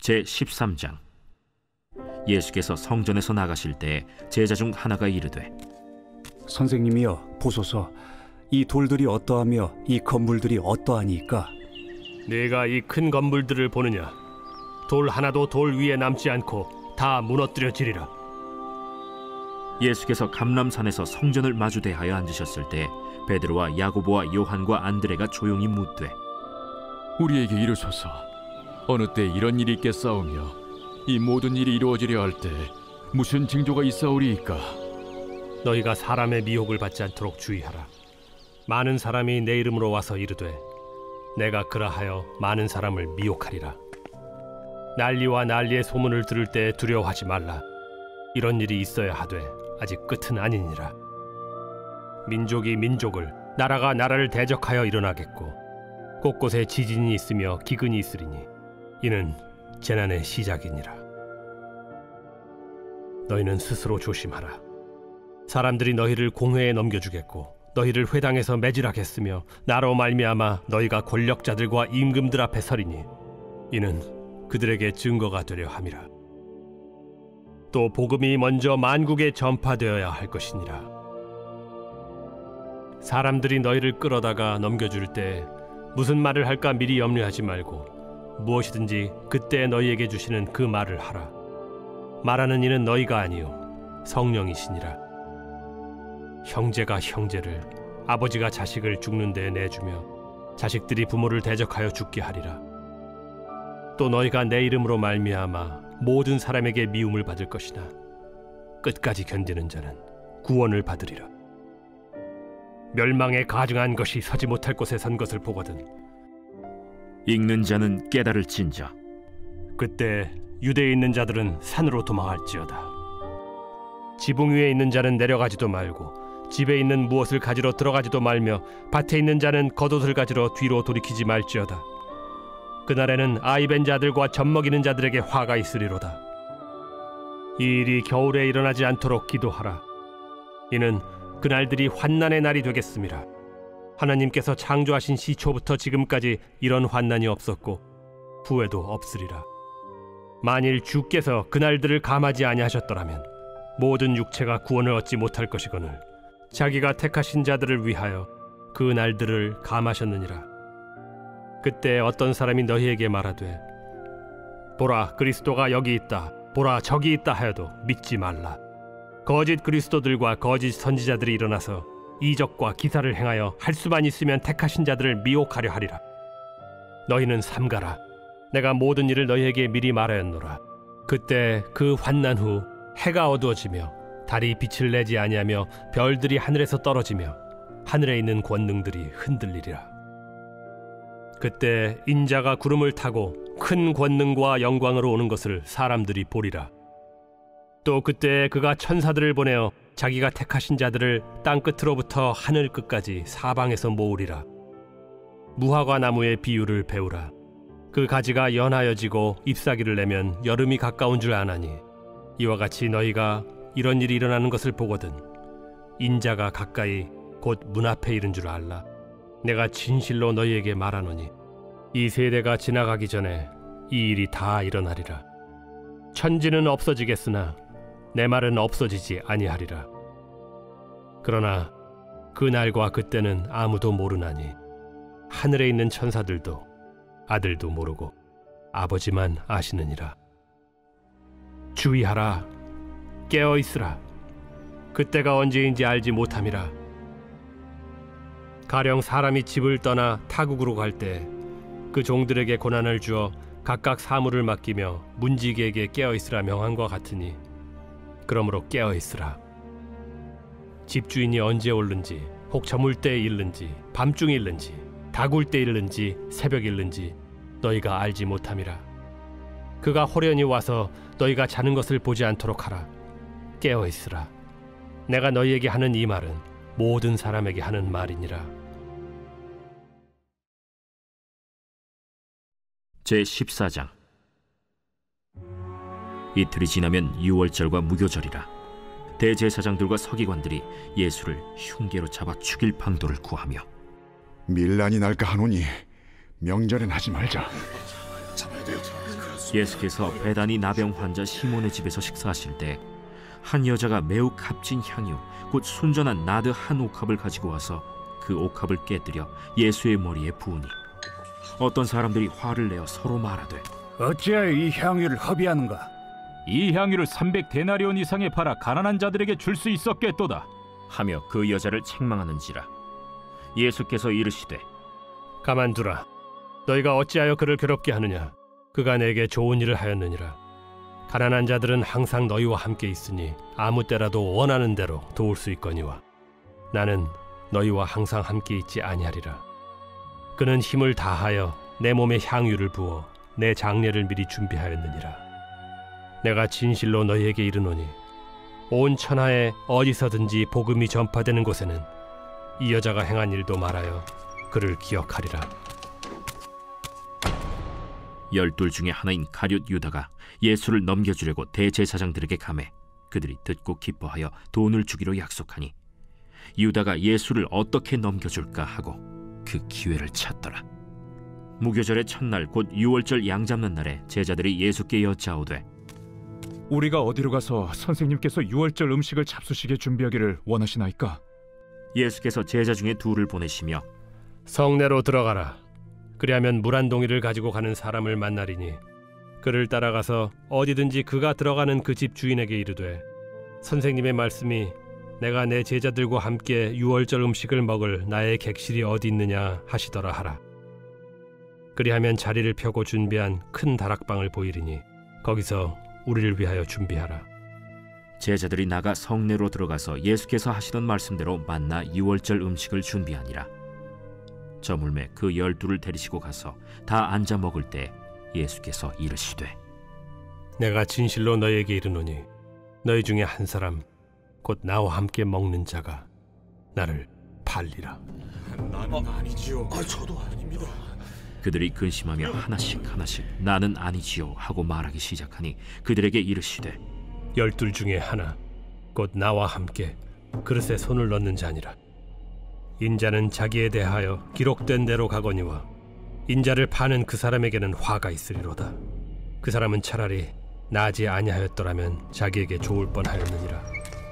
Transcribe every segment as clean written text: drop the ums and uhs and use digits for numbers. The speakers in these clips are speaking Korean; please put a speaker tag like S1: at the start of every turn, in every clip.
S1: 제13장. 예수께서 성전에서 나가실 때 제자 중 하나가 이르되,
S2: 선생님이여, 보소서. 이 돌들이 어떠하며 이 건물들이 어떠하니까?
S3: 네가 이 큰 건물들을 보느냐? 돌 하나도 돌 위에 남지 않고 다 무너뜨려지리라.
S1: 예수께서 감람산에서 성전을 마주 대하여 앉으셨을 때 베드로와 야고보와 요한과 안드레가 조용히 묻되,
S4: 우리에게 이르소서, 어느 때 이런 일이 있겠사오며 이 모든 일이 이루어지려 할 때 무슨 징조가 있사오리이까?
S3: 너희가 사람의 미혹을 받지 않도록 주의하라. 많은 사람이 내 이름으로 와서 이르되 내가 그라하여 많은 사람을 미혹하리라. 난리와 난리의 소문을 들을 때 두려워하지 말라. 이런 일이 있어야 하되 아직 끝은 아니니라. 민족이 민족을, 나라가 나라를 대적하여 일어나겠고 곳곳에 지진이 있으며 기근이 있으리니 이는 재난의 시작이니라. 너희는 스스로 조심하라. 사람들이 너희를 공회에 넘겨주겠고 너희를 회당에서 매질하겠으며 나로 말미암아 너희가 권력자들과 임금들 앞에 서리니 이는 그들에게 증거가 되려 함이라. 또 복음이 먼저 만국에 전파되어야 할 것이니라. 사람들이 너희를 끌어다가 넘겨줄 때 무슨 말을 할까 미리 염려하지 말고 무엇이든지 그때 너희에게 주시는 그 말을 하라. 말하는 이는 너희가 아니요 성령이시니라. 형제가 형제를, 아버지가 자식을 죽는 데에 내주며 자식들이 부모를 대적하여 죽게 하리라. 또 너희가 내 이름으로 말미암아 모든 사람에게 미움을 받을 것이나 끝까지 견디는 자는 구원을 받으리라. 멸망에 가증한 것이 서지 못할 곳에 선 것을 보거든
S1: 읽는 자는 깨달을진저.
S3: 그때 유대에 있는 자들은 산으로 도망할지어다. 지붕 위에 있는 자는 내려가지도 말고 집에 있는 무엇을 가지러 들어가지도 말며 밭에 있는 자는 겉옷을 가지러 뒤로 돌이키지 말지어다. 그날에는 아이 벤 자들과 젖먹이는 자들에게 화가 있으리로다. 이 일이 겨울에 일어나지 않도록 기도하라. 이는 그날들이 환난의 날이 되겠음이라. 하나님께서 창조하신 시초부터 지금까지 이런 환난이 없었고 후에도 없으리라. 만일 주께서 그날들을 감하지 아니하셨더라면 모든 육체가 구원을 얻지 못할 것이거늘 자기가 택하신 자들을 위하여 그 날들을 감하셨느니라. 그때 어떤 사람이 너희에게 말하되 보라, 그리스도가 여기 있다, 보라, 저기 있다 하여도 믿지 말라. 거짓 그리스도들과 거짓 선지자들이 일어나서 이적과 기사를 행하여 할 수만 있으면 택하신 자들을 미혹하려 하리라. 너희는 삼가라. 내가 모든 일을 너희에게 미리 말하였노라. 그때 그 환난 후 해가 어두워지며 달이 빛을 내지 아니하며 별들이 하늘에서 떨어지며 하늘에 있는 권능들이 흔들리리라. 그때 인자가 구름을 타고 큰 권능과 영광으로 오는 것을 사람들이 보리라. 또 그때 그가 천사들을 보내어 자기가 택하신 자들을 땅끝으로부터 하늘 끝까지 사방에서 모으리라. 무화과 나무의 비유를 배우라. 그 가지가 연하여지고 잎사귀를 내면 여름이 가까운 줄 아나니 이와 같이 너희가 이런 일이 일어나는 것을 보거든 인자가 가까이 곧 문 앞에 이른 줄 알라. 내가 진실로 너희에게 말하노니 이 세대가 지나가기 전에 이 일이 다 일어나리라. 천지는 없어지겠으나 내 말은 없어지지 아니하리라. 그러나 그 날과 그때는 아무도 모르나니 하늘에 있는 천사들도 아들도 모르고 아버지만 아시느니라. 주의하라. 깨어 있으라. 그때가 언제인지 알지 못함이라. 가령 사람이 집을 떠나 타국으로 갈 때 그 종들에게 고난을 주어 각각 사물을 맡기며 문지기에게 깨어 있으라 명한과 같으니 그러므로 깨어 있으라. 집주인이 언제 오는지, 혹 저물 때에 일는지, 밤중에 일는지, 다굴 때 일는지, 새벽 일는지 너희가 알지 못함이라. 그가 호련히 와서 너희가 자는 것을 보지 않도록 하라. 깨어 있으라. 내가 너희에게 하는 이 말은 모든 사람에게 하는 말이니라.
S1: 제14장. 이틀이 지나면 유월절과 무교절이라. 대제사장들과 서기관들이 예수를 흉계로 잡아 죽일 방도를 구하며
S5: 밀란이 날까 하노니 명절엔 하지 말자.
S1: 예수께서 베다니 나병 환자 시몬의 집에서 식사하실 때 한 여자가 매우 값진 향유 곧 순전한 나드 한 옥합을 가지고 와서 그 옥합을 깨뜨려 예수의 머리에 부으니 어떤 사람들이 화를 내어 서로 말하되
S2: 어찌하여 이 향유를 허비하는가?
S5: 이 향유를 300데나리온 이상에 팔아 가난한 자들에게 줄 수 있었겠도다.
S1: 하며 그 여자를 책망하는지라. 예수께서 이르시되
S3: 가만두라. 너희가 어찌하여 그를 괴롭게 하느냐? 그가 내게 좋은 일을 하였느니라. 가난한 자들은 항상 너희와 함께 있으니 아무 때라도 원하는 대로 도울 수 있거니와 나는 너희와 항상 함께 있지 아니하리라. 그는 힘을 다하여 내 몸에 향유를 부어 내 장례를 미리 준비하였느니라. 내가 진실로 너희에게 이르노니 온 천하에 어디서든지 복음이 전파되는 곳에는 이 여자가 행한 일도 말하여 그를 기억하리라.
S1: 12 중에 하나인 가룟 유다가 예수를 넘겨주려고 대제사장들에게 가매 그들이 듣고 기뻐하여 돈을 주기로 약속하니 유다가 예수를 어떻게 넘겨줄까 하고 그 기회를 찾더라. 무교절의 첫날 곧 유월절 양 잡는 날에 제자들이 예수께 여짜오되
S6: 우리가 어디로 가서 선생님께서 유월절 음식을 잡수시게 준비하기를 원하시나이까?
S1: 예수께서 제자 중에 둘을 보내시며
S3: 성내로 들어가라. 그리하면 물 한 동이를 가지고 가는 사람을 만나리니 그를 따라가서 어디든지 그가 들어가는 그 집 주인에게 이르되 선생님의 말씀이 내가 내 제자들과 함께 유월절 음식을 먹을 나의 객실이 어디 있느냐 하시더라 하라. 그리하면 자리를 펴고 준비한 큰 다락방을 보이리니 거기서 우리를 위하여 준비하라.
S1: 제자들이 나가 성내로 들어가서 예수께서 하시던 말씀대로 만나 유월절 음식을 준비하니라. 저물매 그 12를 데리시고 가서 다 앉아 먹을 때 예수께서 이르시되
S3: 내가 진실로 너희에게 이르노니 너희 중에 한 사람 곧 나와 함께 먹는 자가 나를 팔리라.
S7: 나는 아니지요. 저도 아닙니다.
S1: 그들이 근심하며 하나씩 나는 아니지요 하고 말하기 시작하니 그들에게 이르시되
S3: 12 중에 하나 곧 나와 함께 그릇에 손을 넣는 자니라. 인자는 자기에 대하여 기록된 대로 가거니와 인자를 파는 그 사람에게는 화가 있으리로다. 그 사람은 차라리 나지 아니하였더라면 자기에게 좋을 뻔하였느니라.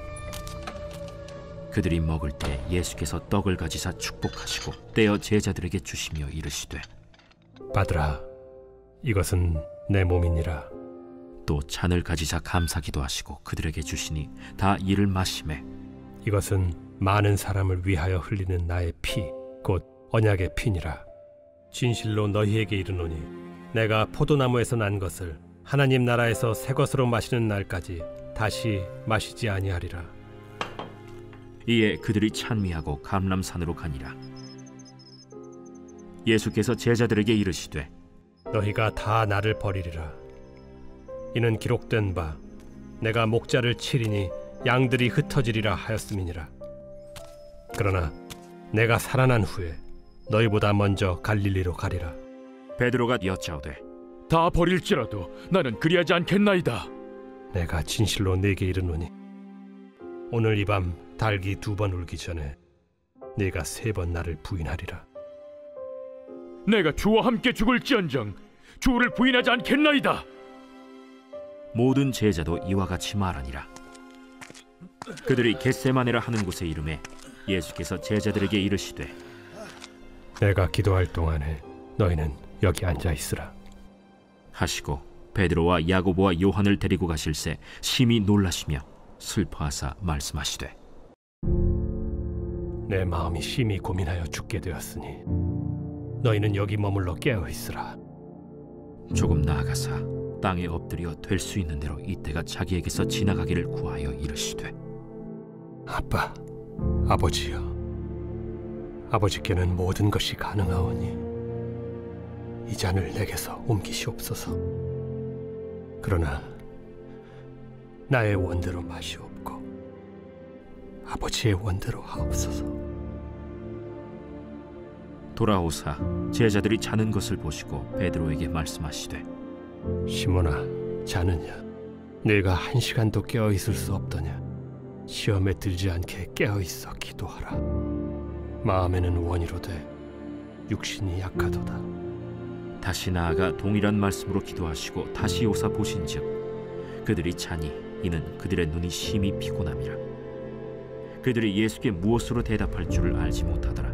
S1: 그들이 먹을 때 예수께서 떡을 가지사 축복하시고 떼어 제자들에게 주시며 이르시되
S3: 받으라. 이것은 내 몸이니라.
S1: 또 잔을 가지사 감사기도 하시고 그들에게 주시니 다 이를 마시매
S3: 이것은 많은 사람을 위하여 흘리는 나의 피 곧 언약의 피니라. 진실로 너희에게 이르노니 내가 포도나무에서 난 것을 하나님 나라에서 새 것으로 마시는 날까지 다시 마시지 아니하리라.
S1: 이에 그들이 찬미하고 감람산으로 가니라. 예수께서 제자들에게 이르시되
S3: 너희가 다 나를 버리리라. 이는 기록된 바 내가 목자를 치리니 양들이 흩어지리라 하였음이니라. 그러나 내가 살아난 후에 너희보다 먼저 갈릴리로 가리라.
S1: 베드로가 여짜오되
S4: 다 버릴지라도 나는 그리하지 않겠나이다.
S3: 내가 진실로 네게 이르노니 오늘 이 밤 닭이 2번 울기 전에 네가 3번 나를 부인하리라.
S4: 내가 주와 함께 죽을지언정 주를 부인하지 않겠나이다.
S1: 모든 제자도 이와 같이 말하니라. 그들이 겟세마네라 하는 곳에 이르매 예수께서 제자들에게 이르시되
S3: 내가 기도할 동안에 너희는 여기 앉아 있으라
S1: 하시고 베드로와 야고보와 요한을 데리고 가실새 심히 놀라시며 슬퍼하사 말씀하시되
S3: 내 마음이 심히 고민하여 죽게 되었으니 너희는 여기 머물러 깨어 있으라.
S1: 조금 나아가사 땅에 엎드려 될 수 있는 대로 이때가 자기에게서 지나가기를 구하여 이르시되
S3: 아빠, 아버지여, 아버지께는 모든 것이 가능하오니 이 잔을 내게서 옮기시옵소서. 그러나 나의 원대로 마시옵고 아버지의 원대로 하옵소서.
S1: 돌아오사 제자들이 자는 것을 보시고 베드로에게 말씀하시되
S3: 시몬아, 자느냐? 네가 1시간도 깨어 있을 수 없더냐? 시험에 들지 않게 깨어 있어 기도하라. 마음에는 원이로되 육신이 약하도다.
S1: 다시 나아가 동일한 말씀으로 기도하시고 다시 오사 보신즉 그들이 자니 이는 그들의 눈이 심히 피곤함이라. 그들이 예수께 무엇으로 대답할 줄을 알지 못하더라.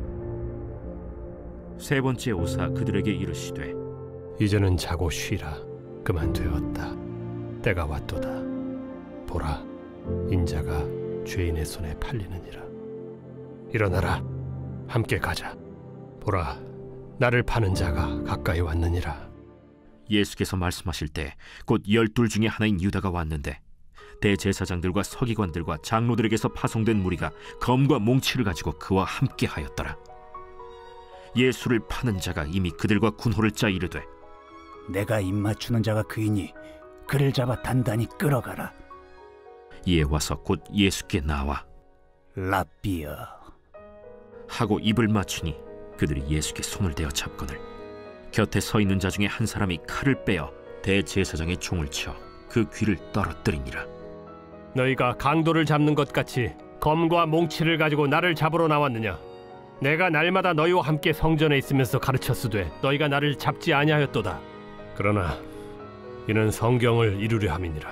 S1: 세 번째 오사 그들에게 이르시되
S3: 이제는 자고 쉬라. 그만되었다. 때가 왔도다. 보라, 인자가 죄인의 손에 팔리느니라. 일어나라, 함께 가자. 보라, 나를 파는 자가 가까이 왔느니라.
S1: 예수께서 말씀하실 때 곧 12 중에 하나인 유다가 왔는데 대제사장들과 서기관들과 장로들에게서 파송된 무리가 검과 몽치를 가지고 그와 함께 하였더라. 예수를 파는 자가 이미 그들과 군호를 짜 이르되
S2: 내가 입맞추는 자가 그이니 그를 잡아 단단히 끌어가라.
S1: 이에 와서 곧 예수께 나와
S2: 랍비여
S1: 하고 입을 맞추니 그들이 예수께 손을 대어 잡거늘 곁에 서 있는 자 중에 한 사람이 칼을 빼어 대제사장의 총을 쳐 그 귀를 떨어뜨리니라.
S3: 너희가 강도를 잡는 것 같이 검과 몽치를 가지고 나를 잡으러 나왔느냐? 내가 날마다 너희와 함께 성전에 있으면서 가르쳤으되 너희가 나를 잡지 아니하였도다. 그러나 이는 성경을 이루려 함이니라.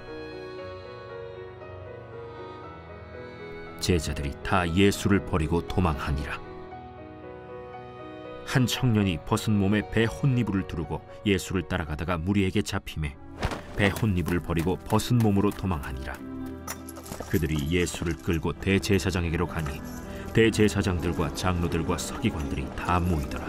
S1: 제자들이 다 예수를 버리고 도망하니라. 한 청년이 벗은 몸에 배 혼니부를 두르고 예수를 따라가다가 무리에게 잡히매 배 혼니부를 버리고 벗은 몸으로 도망하니라. 그들이 예수를 끌고 대제사장에게로 가니 대제사장들과 장로들과 서기관들이 다 모이더라.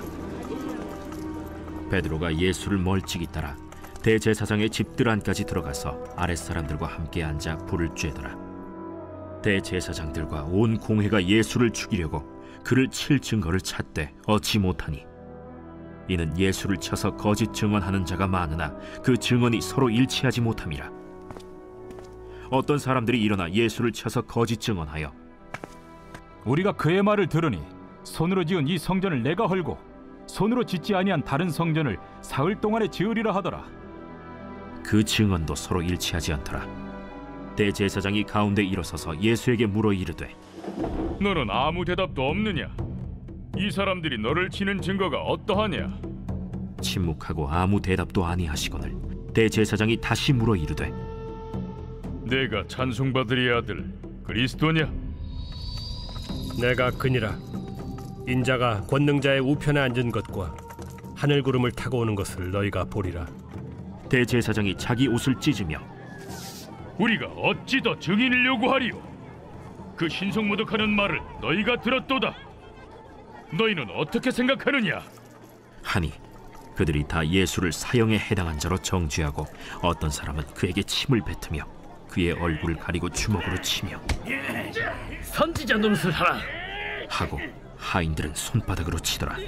S1: 베드로가 예수를 멀찍이 따라 대제사장의 집들 안까지 들어가서 아랫사람들과 함께 앉아 불을 쬐더라. 대제사장들과 온 공회가 예수를 죽이려고 그를 칠 증거를 찾되 얻지 못하니 이는 예수를 쳐서 거짓 증언하는 자가 많으나 그 증언이 서로 일치하지 못함이라. 어떤 사람들이 일어나 예수를 쳐서 거짓 증언하여
S5: 우리가 그의 말을 들으니 손으로 지은 이 성전을 내가 헐고 손으로 짓지 아니한 다른 성전을 사흘 동안에 지으리라 하더라.
S1: 그 증언도 서로 일치하지 않더라. 대제사장이 가운데 일어서서 예수에게 물어 이르되
S8: 너는 아무 대답도 없느냐? 이 사람들이 너를 치는 증거가 어떠하냐?
S1: 침묵하고 아무 대답도 아니하시거늘 대제사장이 다시 물어 이르되
S8: 내가 찬송받으리 아들 그리스도냐?
S3: 내가 그니라. 인자가 권능자의 우편에 앉은 것과 하늘 구름을 타고 오는 것을 너희가 보리라.
S1: 대제사장이 자기 옷을 찢으며
S8: 우리가 어찌 더 증인을 요구하리요? 그 신성모독하는 말을 너희가 들었도다. 너희는 어떻게 생각하느냐?
S1: 하니 그들이 다 예수를 사형에 해당한 자로 정죄하고 어떤 사람은 그에게 침을 뱉으며 그의 얼굴을 가리고 주먹으로 치며
S9: 선지자 노릇을 하라
S1: 하고 하인들은 손바닥으로 치더라.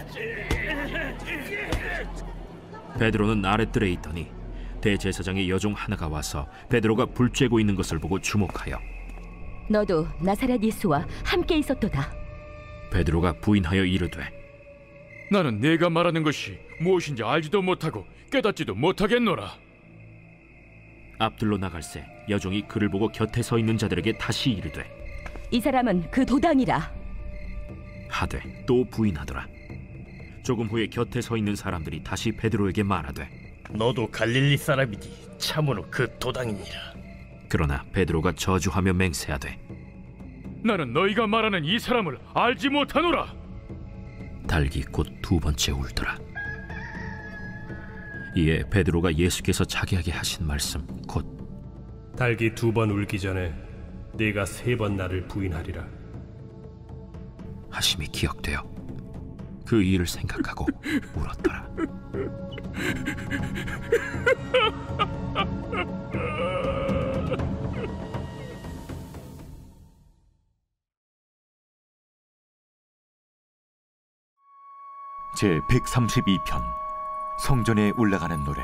S1: 베드로는 아랫뜰에 있더니 대제사장의 여종 하나가 와서 베드로가 불 쬐고 있는 것을 보고 주목하여
S10: 너도 나사렛 예수와 함께 있었도다.
S1: 베드로가 부인하여 이르되
S8: 나는 네가 말하는 것이 무엇인지 알지도 못하고 깨닫지도 못하겠노라.
S1: 앞들로 나갈새 여종이 그를 보고 곁에 서 있는 자들에게 다시 이르되
S10: 이 사람은 그 도당이라
S1: 하되 또 부인하더라. 조금 후에 곁에 서 있는 사람들이 다시 베드로에게 말하되
S9: 너도 갈릴리 사람이니 참으로 그 도당이니라.
S1: 그러나 베드로가 저주하며 맹세하되
S8: 나는 너희가 말하는 이 사람을 알지 못하노라.
S1: 닭이 곧 두 번째 울더라. 이에 베드로가 예수께서 자기 하게 하신 말씀 곧
S3: 닭이 두 번 울기 전에 네가 세 번 나를 부인하리라
S1: 하심이 기억되어 그 일을 생각하고 울었더라.
S11: 제 132편 성전에 올라가는 노래.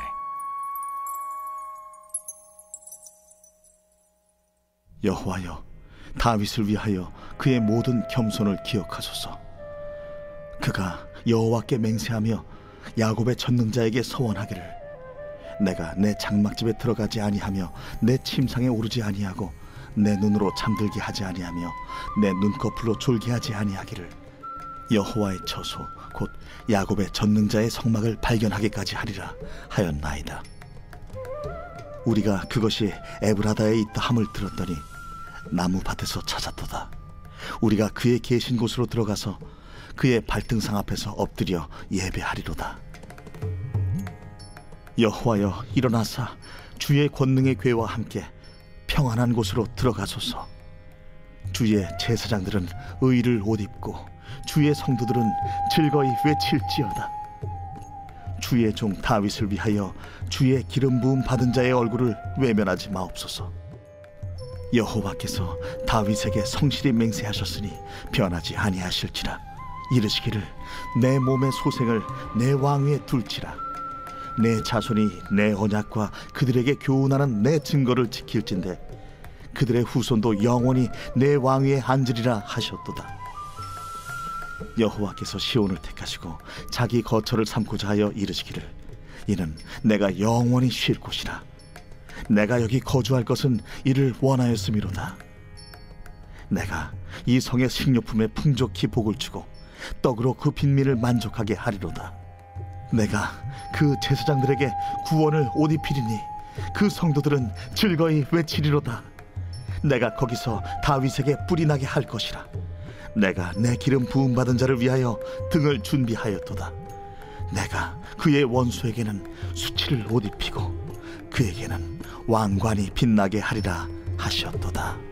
S12: 여호와여, 다윗을 위하여 그의 모든 겸손을 기억하소서. 그가 여호와께 맹세하며 야곱의 전능자에게 서원하기를 내가 내 장막집에 들어가지 아니하며 내 침상에 오르지 아니하고 내 눈으로 잠들게 하지 아니하며 내 눈꺼풀로 졸게 하지 아니하기를 여호와의 처소 곧 야곱의 전능자의 성막을 발견하기까지 하리라 하였나이다. 우리가 그것이 에브라다에 있다 함을 들었더니 나무 밭에서 찾았도다. 우리가 그의 계신 곳으로 들어가서 그의 발등상 앞에서 엎드려 예배하리로다. 여호와여, 일어나사 주의 권능의 궤와 함께 평안한 곳으로 들어가소서. 주의 제사장들은 의를 옷 입고 주의 성도들은 즐거이 외칠지어다. 주의 종 다윗을 위하여 주의 기름 부음 받은 자의 얼굴을 외면하지 마옵소서. 여호와께서 다윗에게 성실히 맹세하셨으니 변하지 아니하실지라. 이르시기를 내 몸의 소생을 내 왕위에 둘지라. 내 자손이 내 언약과 그들에게 교훈하는 내 증거를 지킬진대 그들의 후손도 영원히 내 왕위에 앉으리라 하셨도다. 여호와께서 시온을 택하시고 자기 거처를 삼고자 하여 이르시기를 이는 내가 영원히 쉴 곳이라. 내가 여기 거주할 것은 이를 원하였음이로다. 내가 이 성의 식료품에 풍족히 복을 주고 떡으로 그 빈민을 만족하게 하리로다. 내가 그 제사장들에게 구원을 옷 입히리니 그 성도들은 즐거이 외치리로다. 내가 거기서 다윗에게 뿔이 나게 할 것이라. 내가 내 기름 부음 받은 자를 위하여 등을 준비하였도다. 내가 그의 원수에게는 수치를 옷 입히고 그에게는 왕관이 빛나게 하리라 하셨도다.